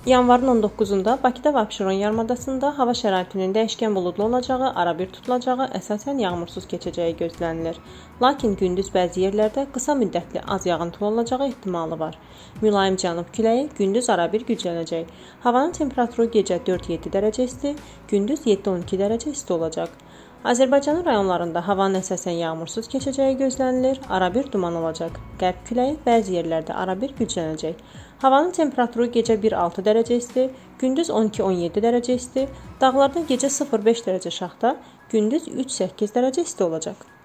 Yanvarın 19-da Bakıda və Abşeron yarımadasında hava şəraitinin dəyişkən buludlu olacağı, arabir tutulacağı, əsasən yağmursuz keçəcəyi gözlənilir. Lakin gündüz bəzi yerlərdə qısa müddətli az yağıntılı olacağı ehtimalı var. Mülayim cənub küləyi gündüz arabir güclənəcək. Havanın temperaturu gecə 4-7 dərəcə isti, gündüz 7-12 dərəcə isti olacaq. Azərbaycanın rayonlarında havanın əsasən yağmursuz keçəcəyi gözlənilir, arabir duman olacaq. Qərb küləyi bəzi yerlərdə arabir güclənəcək. Havanın temperaturu gecə 1-6 dərəcə isti, gündüz 12-17 dərəcə isti, dağlarda gecə 0-5 dərəcə şaxta, gündüz 3-8 dərəcə isti olacaq.